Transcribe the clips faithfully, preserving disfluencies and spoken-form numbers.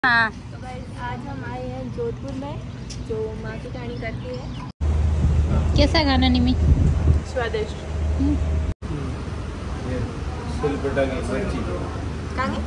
हाँ तो गाइस आज हम आए हैं जोधपुर में, जो माँ की कहानी करती है। कैसा गाना निमी? स्वादिष्ट। सिलबटा की सब्जी कहाँ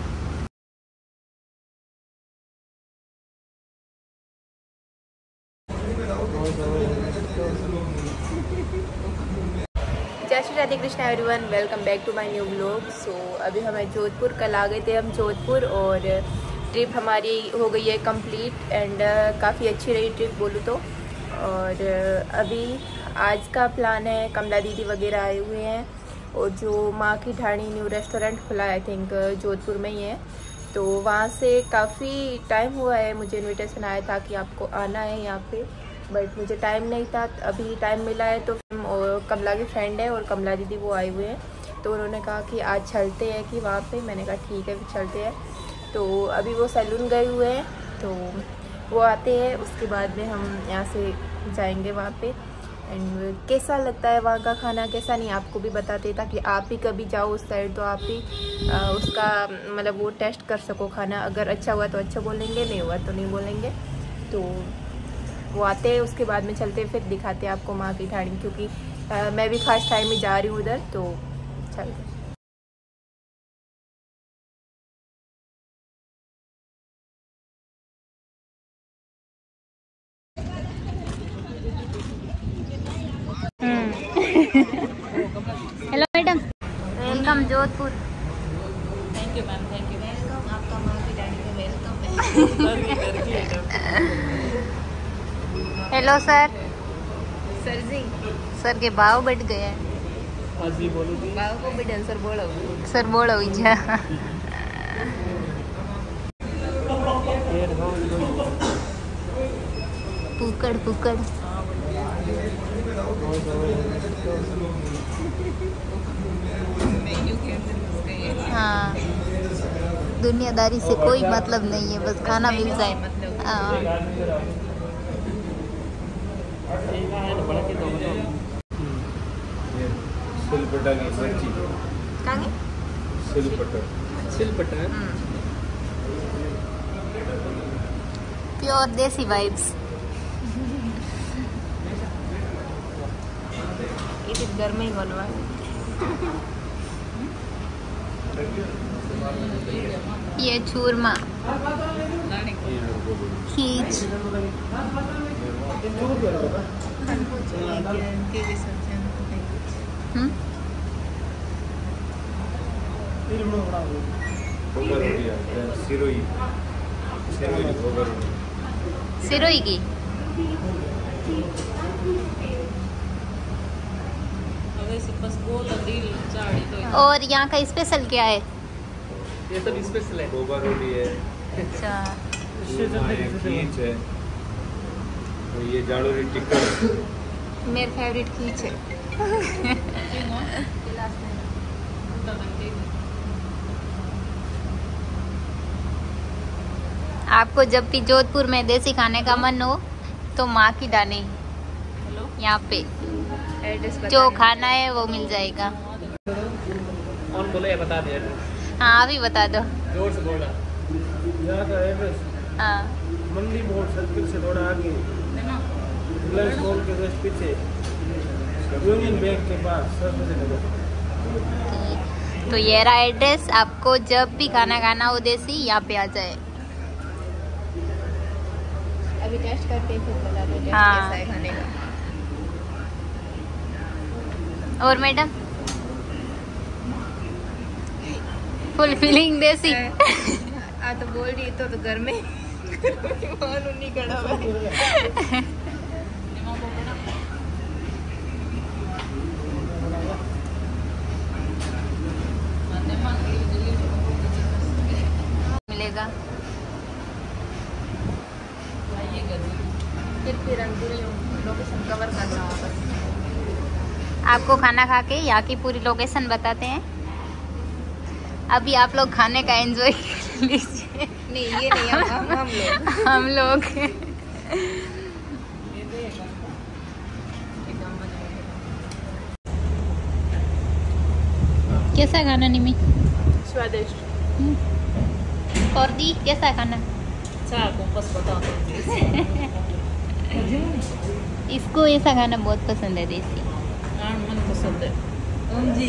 जय Shri Radhe Krishna everyone, welcome back to my new vlog. So अभी हमें जोधपुर, कल आ गए थे हम जोधपुर और ट्रिप हमारी हो गई है कंप्लीट एंड काफ़ी अच्छी रही ट्रिप बोलूँ तो। और uh, अभी आज का प्लान है, कमला दीदी वगैरह आए हुए हैं और जो माँ की ढाणी न्यू रेस्टोरेंट खुला है आई थिंक जोधपुर में ही है, तो वहाँ से काफ़ी टाइम हुआ है मुझे इनविटेशन आया था कि आपको आना है यहाँ पे, बट मुझे टाइम नहीं था। अभी टाइम मिला है तो और कमला की फ्रेंड है और कमला दीदी वो आए हुए हैं, तो उन्होंने कहा कि आज चलते हैं कि वहाँ पे। मैंने कहा ठीक है फिर चलते हैं। तो अभी वो सैलून गए हुए हैं, तो वो आते हैं उसके बाद में हम यहाँ से जाएंगे वहाँ पे। एंड कैसा लगता है वहाँ का खाना, कैसा नहीं आपको भी बताते, ताकि आप भी कभी जाओ उस साइड तो आप भी आ, उसका मतलब वो टेस्ट कर सको खाना। अगर अच्छा हुआ तो अच्छा बोलेंगे, नहीं हुआ तो नहीं बोलेंगे। तो वो आते हैं उसके बाद में चलते फिर दिखाते हैं आपको माँ की ढाणी, क्योंकि आ, मैं भी फर्स्ट टाइम ही जा रही हूँ उधर, तो चलते। Hello madam, welcome Jodhpur. Thank you ma'am, thank you. Welcome, आपका माँ की ढाणी में वेलकम है। Hello sir. Sir ji, sir के भाव बढ़ गए हैं। बाबू को भी डांसर बोलो। सर बोलो इजा। पुकड़ पुकड़। हाँ, दुनियादारी से कोई मतलब नहीं है, बस खाना मिल जाए। हाँ सिलबटा की सब्जी कहाँ सिलबटा सिलपटा। प्योर देसी वाइब्स। ये घर में ही बनवा। ये चूरमा, खींच, हम्म भोगा रोटी है, सिरोई सिरोई भोगा रोटी सिरोई की। और यहाँ का स्पेशल क्या है? ये सब स्पेशल है। भोगा रोटी है, अच्छा, खींच है, और ये जाड़ोरी टिक्कर। मेरे फेवरेट खींच है। आपको जब भी जोधपुर में देसी खाने का मन हो तो माँ की ढाणी यहाँ पे जो खाना है वो मिल जाएगा। और बोलो ये बता दे। हाँ अभी बता दो। जोर से बोला। यहाँ का एड्रेस हाँ मंडी मोड़ सर्किल से थोड़ा आगे, रिलायंस मॉल के जस्ट पीछे, यूनियन बैंक के पास सरस्वती नगर। ठीक। तो ये रहा एड्रेस, आपको जब भी खाना खाना हो देसी यहाँ पे आ जाए। अभी टेस्ट करके फिर बता दो टेस्ट हाँ। कैसा है खाने का। और मैडम फुल फीलिंग देसी। आ तो बोल रही तो, तो घर में मान उन्हीं खड़ा हुआ है। मिलेगा फिर फिर हम पूरी लोकेशन कवर करना होगा। आपको खाना खा के यहाँ की पूरी लोकेशन बताते हैं। अभी आप लोग खाने का एंजॉय लीजिए। नहीं ये नहीं, हम हम लोग हम लोग कैसा खाना निमी? स्वादिष्ट। और दी कैसा खाना? ऐसा कंपास बताओ इसको ऐसा खाना बहुत पसंद है, देसी। हाँ मन पसंद है ओम जी।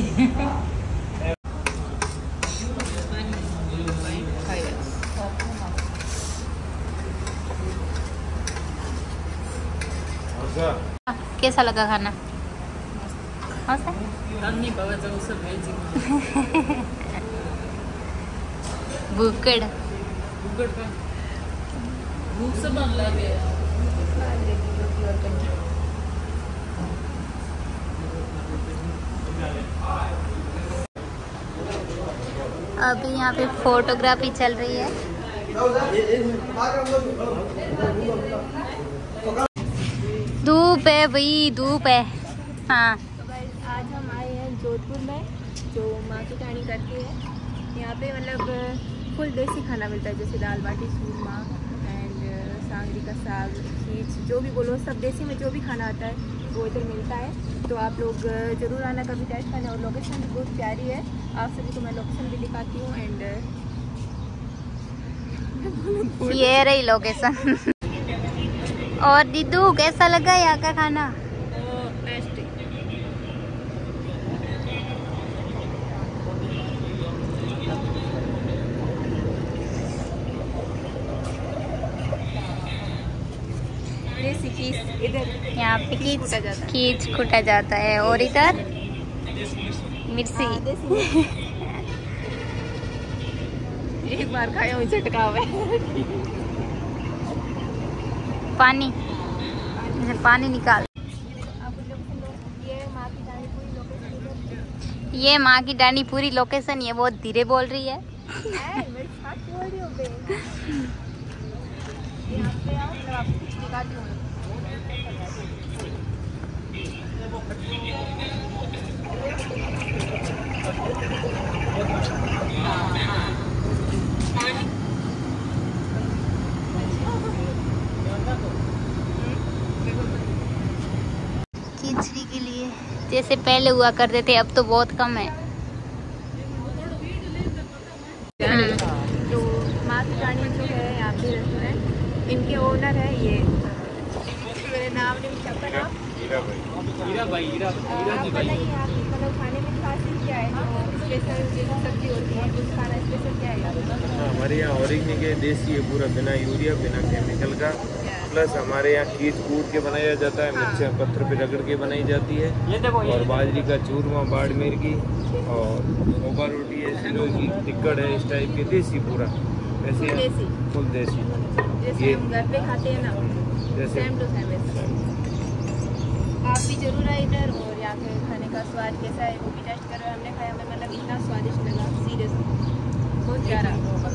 कैसा लगा खाना? नहीं बाबा जब सब भेजी बुकड़ बुकड़ का भूख से बन लगे। अभी यहाँ पे फोटोग्राफी चल रही है। धूप है भाई, धूप है। हाँ, तो गाइस आज हम आए हैं जोधपुर में, जो माँ की कहानी करती है। यहाँ पे मतलब फुल देसी खाना मिलता है, जैसे दाल बाटी चूरमा एंड सांगरी का साग, खींच, जो भी बोलो सब देसी में जो भी खाना आता है वो इधर मिलता है। तो आप लोग ज़रूर आना कभी टेस्ट करना। और लोकेशन भी बहुत प्यारी है, आप सभी को मैं लोकेशन भी दिखाती हूँ। एंड ये रही लोकेशन। और दीदू कैसा लगा यहाँ का खाना? इधर यहाँ पे खींच कूटा जाता है। खींच कूटा जाता है और इधर मिर्ची। एक बार खाया हूँ, झटका हुआ है। पानी इधर पानी निकाल। ये माँ की डाली पूरी लोकेशन। ये माँ की डानी पूरी लोकेशन। ये बहुत धीरे बोल रही है। मेरे साथ क्यों हो रही हो बे? यहाँ पे आओ, मैं आपको कुछ दिखाती हूँ। खिचड़ी के लिए जैसे पहले हुआ करते थे, अब तो बहुत कम है। तो माँ की डाली जो है यहाँ पे रेस्टोरेंट, इनके ओनर है ये, मेरे नाम नहीं छपा नाम हीरा भाई, हीरा हीरा जी भाई। बताइए आप मतलब खाने में खासियत क्या है? जो स्पेशल जैसे सब्जी होती है कुछ खाना स्पेशल क्या है? हाँ, हमारे यहाँ ऑर्गेनिक है, देसी है, पूरा बिना यूरिया बिना केमिकल का। प्लस हमारे यहाँ खींच कूट के बनाया जाता है, मिर्चा पत्थर पे रगड़ के बनाई जाती है। ये देखो और बाजरी का चूरमा बाड़मेर की, और मोबा रोटी है, सिरों की टिक्कड़ है, इस टाइप के देसी पूरा वैसे फुल देसी। फुल देसी जैसे ये हम घर पे खाते हैं ना, जैसे सेम टू सेम वैसा। आप भी जरूर आए इधर, और यहाँ के खाने का स्वाद कैसा है वो भी टेस्ट करो। हमने खाया, हमें मतलब इतना स्वादिष्ट लगा, सीरियसली बहुत प्यारा।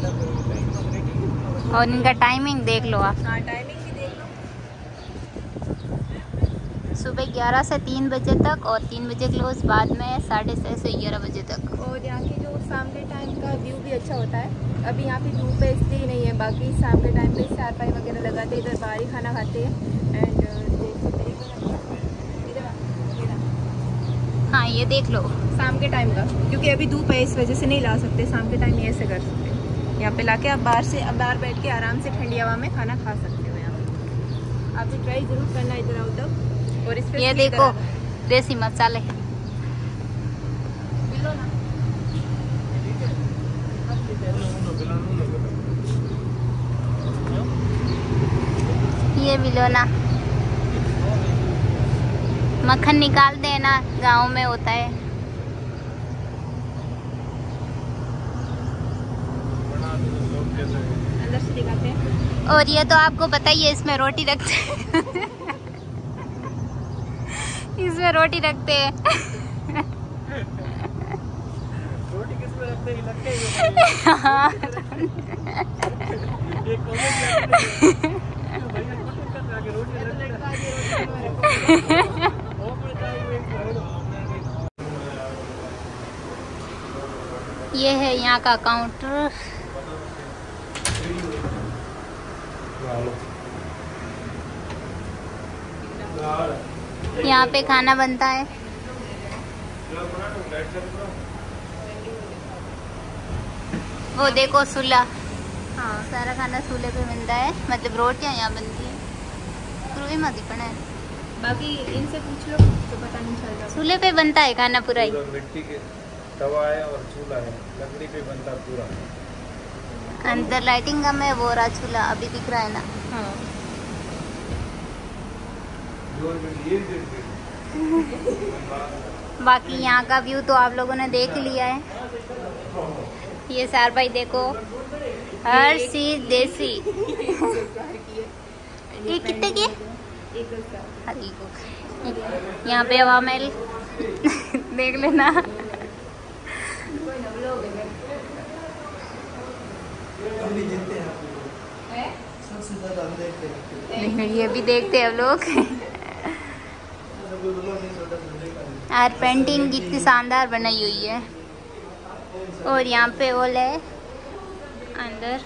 और इनका टाइमिंग देख लो आप। हाँ, टाइमिंग भी देख लो। सुबह ग्यारह से तीन बजे तक और तीन बजे क्लोज, बाद में साढ़े छः से ग्यारह बजे तक। और यहाँ के जो शाम के टाइम का व्यू भी अच्छा होता है। अभी यहाँ पे धूप है इसलिए नहीं है, बाकी शाम के टाइम पे चारपाई वगैरह लगाते हैं, इधर बाहर ही खाना खाते हैं। एंड हाँ, ये देख लो शाम के टाइम का, क्योंकि अभी धूप है इस वजह से नहीं ला सकते। शाम के टाइम ये ऐसे कर सकते हैं, यहाँ पे लाके आप बाहर से अब बाहर बैठ के आराम से ठंडी हवा में खाना खा सकते हो। यहाँ पे आप भी ट्राई जरूर करना इधर आओ तब। और इस ये देखो देसी मसाले। ये भी लो ना, मक्खन निकाल देना, गांव में होता है। अंदर से दिखाते हैं। और ये तो आपको पता ही है, इसमें रोटी रखते हैं। इसमें रोटी रखते हैं। रोटी किसमें रखते हैं? लगते हैं हाँ। एक कॉमेडी भैया कुछ कर रहा है, रोटी रखते हैं। ये है यहाँ का काउंटर। यहाँ पे खाना बनता है। वो देखो सुला। हाँ सारा खाना चूल्हे पे बनता है, मतलब रोटियाँ यहाँ बनती है। क्रूई मत पड़ा है, बाकी इनसे पूछ लो तो पता नहीं चलता। चूल्हे पे बनता है खाना पूरा ही। मिट्टी के तवा है और चूल्हा है, लकड़ी पे बनता पूरा। अंदर लाइटिंग कम है, वो रहा चूल्हा अभी दिख रहा है ना। हाँ बाकी यहाँ का व्यू तो आप लोगों ने देख लिया है। ये सार भाई देखो, हर चीज देसी। ये कितने की? यहाँ पे हवा महल देख लेना। ये भी देखते हैं हम लोग। यार पेंटिंग कितनी शानदार बनाई हुई है। और यहाँ पे हॉल है अंदर।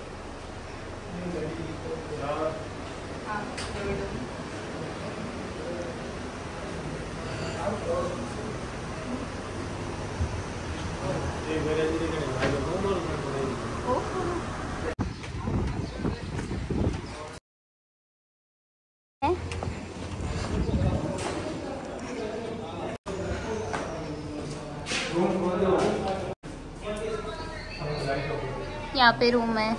यहाँ पे रूम है।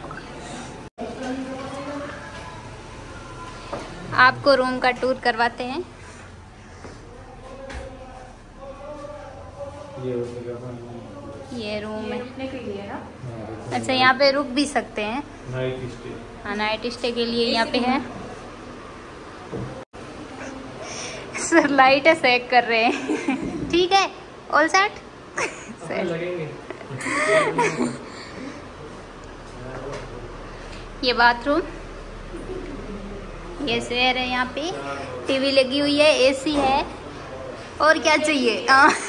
आपको रूम का टूर करवाते हैं। ये रूम है। रुकने के लिए ना? अच्छा यहाँ पे रुक भी सकते हैं। Night stay. हाँ नाइट स्टे के लिए यहाँ पे है। सर लाइट है सेक कर रहे हैं। ठीक है ऑल सेट। ये बाथरूम, ये शेयर है। यहाँ पे टीवी लगी हुई है, एसी है, और क्या चाहिए।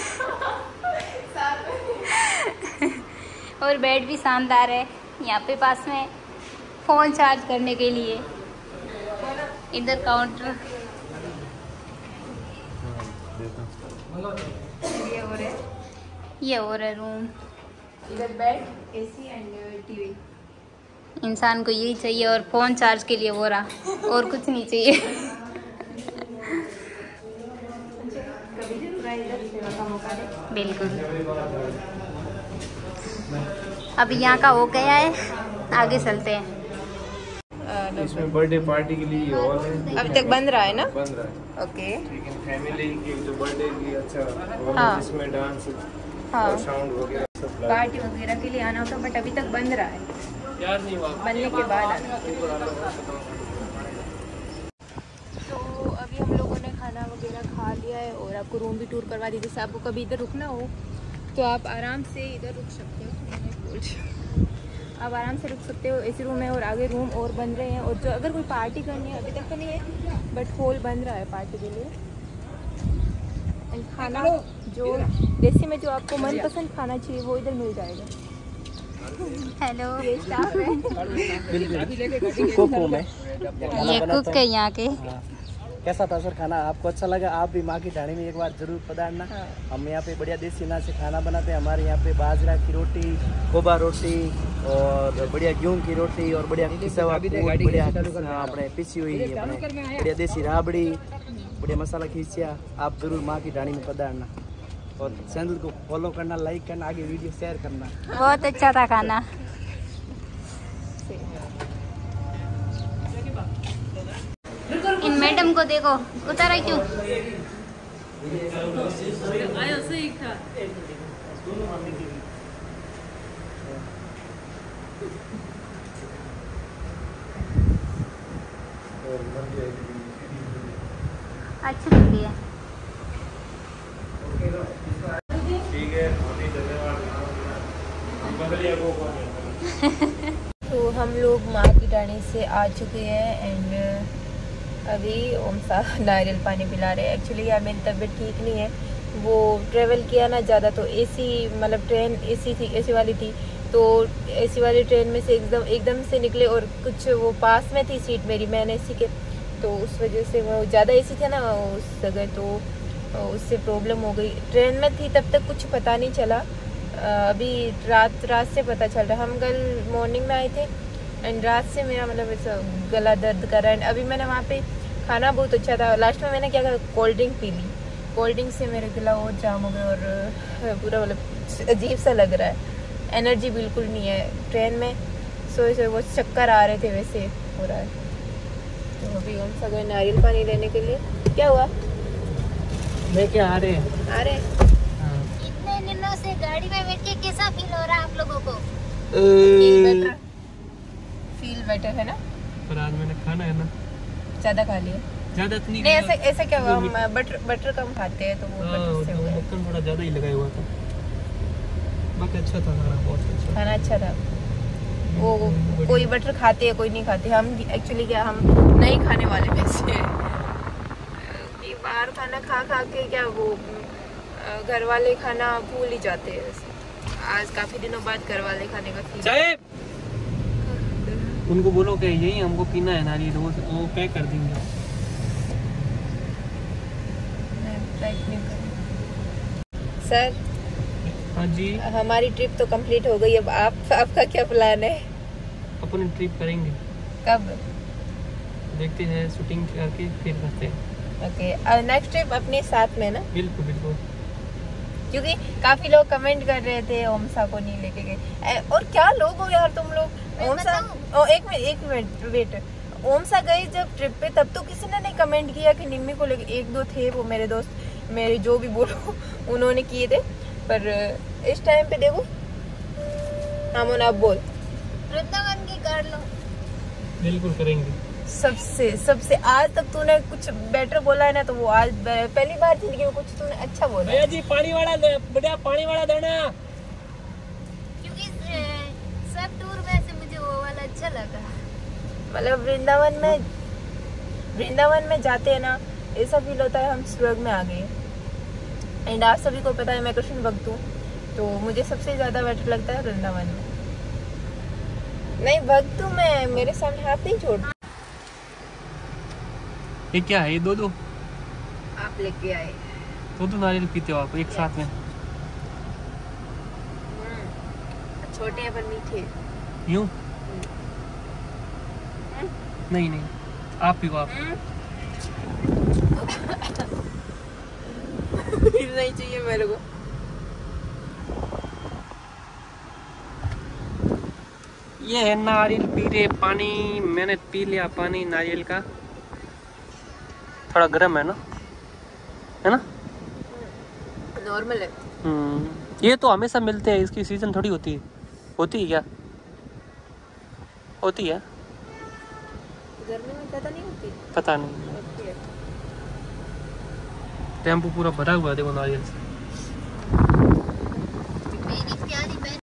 और बेड भी शानदार है। यहाँ पे पास में फ़ोन चार्ज करने के लिए। इधर काउंटर। ये और है, ये और है रूम। इधर बेड, एसी एंड टीवी। इंसान को यही चाहिए, और फ़ोन चार्ज के लिए वो रहा, और कुछ नहीं चाहिए। कभी जरूर आए इधर सेवा का मौका दे। बिल्कुल। अभी यहाँ का हो गया है, आगे चलते हैं। इसमें बर्थडे पार्टी के लिए हॉल है। अभी तक बन रहा है ना? बन रहा है। ओके। लेकिन फैमिली की जो बर्थडे की अच्छा हॉल हाँ। है, जिसमें डांस हाँ। और साउंड वगैरह सब लगा। पार्टी वगैरह के लिए आना होता, बट अभी तक बन रहा है। बनने के बाद आना। तो अभी हम लोगों ने खाना वगैरह खा लिया है और आपको रूम भी टूर करवा दी। जैसे आपको कभी इधर रुकना हो तो आप आराम से इधर रुक सकते हो। आप आराम से रुक सकते हो। एसी रूम है और आगे रूम और बन रहे हैं। और जो अगर कोई पार्टी करनी है, अभी तक तो नहीं है, बट हॉल बन रहा है पार्टी के लिए। एंड खाना जो देसी में जो आपको मनपसंद खाना चाहिए वो इधर मिल जाएगा। हेलो, ये स्टाफ है। कुक हूँ मैं। ये कुक है यहाँ के। कैसा था सर खाना? आपको अच्छा लगा? आप भी माँ की ढाणी में एक बार जरूर पधारना। हाँ। हम यहाँ पे बढ़िया देसी अनाज से खाना बनाते हैं। हमारे यहाँ पे बाजरा की रोटी, कोबा रोटी और बढ़िया गेहूं की रोटी और बढ़िया पिसा हुआ दूध, बढ़िया अपने पिसी हुई अपने बढ़िया देसी राबड़ी, बढ़िया मसाला खींचिया। आप जरूर माँ की ढाणी में पधारना और चैनल को फॉलो करना, लाइक करना, आगे वीडियो शेयर करना। बहुत अच्छा था खाना। इन मैडम को देखो, उतारा क्यों? आयो सही था। अच्छी लगी है। ठीक है, धन्यवाद। तो हम लोग माँ की ढाणी से आ चुके हैं एंड अभी ओम साहब नारियल पानी पिला रहे हैं। एक्चुअली यार मेरी तबीयत ठीक नहीं है। वो ट्रेवल किया ना ज़्यादा, तो एसी मतलब ट्रेन एसी थी, एसी वाली थी, तो एसी वाली ट्रेन में से एकदम एकदम से निकले और कुछ वो पास में थी सीट मेरी, मैंने एसी के, तो उस वजह से वो ज़्यादा एसी था ना उस जगह, तो उससे प्रॉब्लम हो गई। ट्रेन में थी तब तक कुछ पता नहीं चला, अभी रात रात से पता चल रहा है। हम कल मॉर्निंग में आए थे एंड रात से मेरा मतलब ऐसा गला दर्द कर रहा है। अभी मैंने वहाँ पे खाना बहुत अच्छा था। लास्ट में मैंने क्या कहा, कोल्ड ड्रिंक पी ली। कोल्ड ड्रिंक से मेरा गला और जाम हो गया और पूरा मतलब अजीब सा लग रहा है। एनर्जी बिल्कुल नहीं है ट्रेन में। सो इसे वो चक्कर आ रहे थे वैसे हो रहा है। तो अभी हम सब गए नारियल पानी लेने के लिए। क्या हुआ? लेके आ रहे हैं आ रहे हैं। इतने दिनों से गाड़ी में बैठ के कैसा फील हो रहा है आप लोगों को? फील बेटर, फील बेटर है ना। पर आज मैंने खाना है ना ज़्यादा खा लिया। ज्यादा तो नहीं नहीं ऐसा ऐसा क्या हुआ, हम बटर बटर कम खाते हैं तो वो बटर से हो गया। मक्खन थोड़ा ज्यादा ही लगाया हुआ था। बाकी अच्छा था खाना, बहुत अच्छा खाना अच्छा था। वो कोई बटर खाते हैं कोई नहीं खाते। हम एक्चुअली क्या हम नहीं खाने वाले वैसे कि बाहर खाना खा खा के क्या वो घर वाले खाना भूल ही जाते हैं वैसे। आज काफी दिनों बाद घर वाले खाने का फील। चाय उनको बोलो कि यही हमको पीना है नारियल, वो वो पैक कर देंगे। सर हाँ जी, हमारी ट्रिप तो कंप्लीट हो गई। अब आप आपका क्या प्लान है? अपन ट्रिप करेंगे, कब? देखते हैं, शूटिंग करके फिर करते हैं। ओके, नेक्स्ट ट्रिप अपने साथ में ना? बिल्कुल बिल्कुल। क्योंकि काफी लोग कमेंट कर रहे थे ओमसा को नहीं लेके गए। और क्या लोग हो यार तुम लोग। ओमसा ओ, एक मिनट एक मिनट वेट। ओमसा गए जब ट्रिप पे तब तो किसी ने नहीं कमेंट किया कि निम्मी को लेके। एक दो थे वो मेरे दोस्त मेरे जो भी बोलो उन्होंने किए थे। पर इस टाइम पे देखो हम उन अब बोल वृंदावन की कर लो। बिल्कुल करेंगे। सबसे सबसे आज तक तूने कुछ बेटर बोला है ना, तो वो आज पहली बार जिंदगी में कुछ तूने अच्छा बोला। भैया जी पानी वाला बढ़िया पानी वाला देना। क्योंकि सब टूर में से मुझे वो वाला अच्छा लगा। मतलब वृंदावन में वृंदावन में जाते हैं ना, ऐसा फील होता है हम स्वर्ग में आ गए। एंड आप सभी को पता है मैं कृष्ण भक्त हूँ, तो मुझे सबसे ज्यादा बेटर लगता है वृंदावन में। नहीं भक्त हूँ मैं, मेरे सामने हाथ नहीं छोड़। ये क्या है? ये दो दो आप लेके आए दो दो नारियल पीते हो आप एक साथ में? छोटे हैं पर मीठे। यूं? नहीं नहीं, आप पियो आप। नहीं चाहिए मेरे को। ये है नारियल पी रहे पानी। मैंने पी लिया पानी नारियल का। थोड़ा गर्म है ना, है ना? नॉर्मल है। हम्म ये तो हमेशा मिलते हैं, इसकी सीजन थोड़ी होती है। होती है क्या? होती है? गर्मी में पता नहीं होती। पता नहीं। टेम्पो पूरा भरा हुआ है देखो नारियल से।